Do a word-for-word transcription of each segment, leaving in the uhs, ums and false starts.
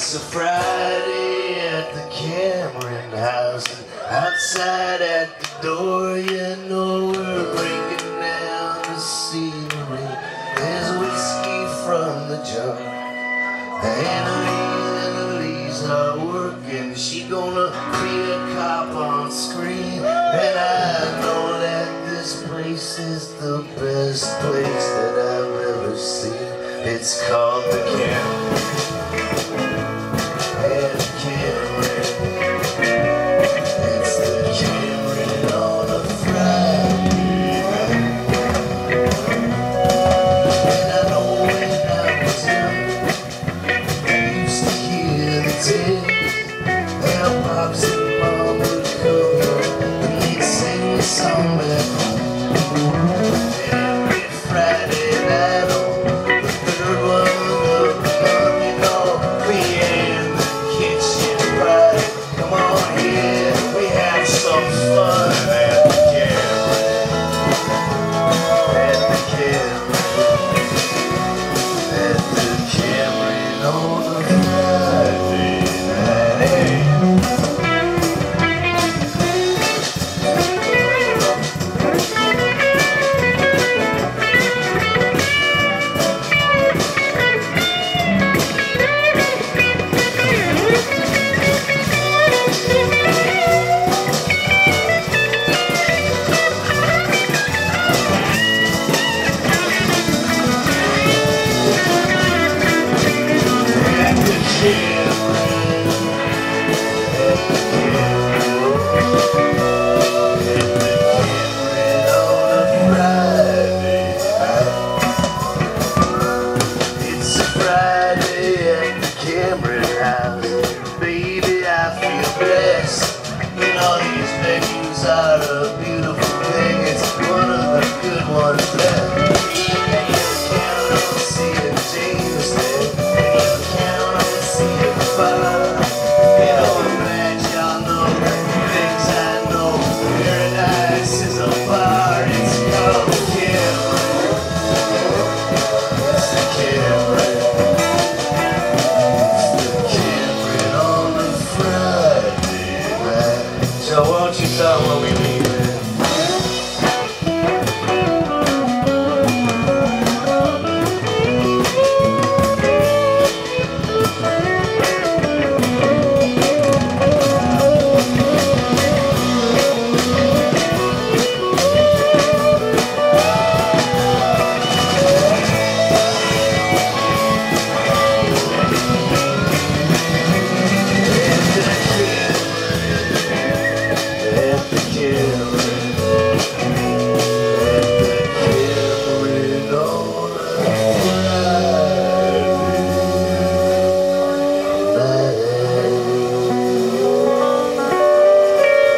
It's a Friday at the Cameron house, and outside at the door, you know we're breaking down the scenery. There's whiskey from the jar. Annalise are working. She gonna be a cop on screen, and I know that this place is the best place that I've ever seen. It's called the Cameron.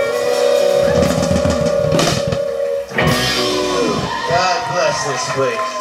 This place.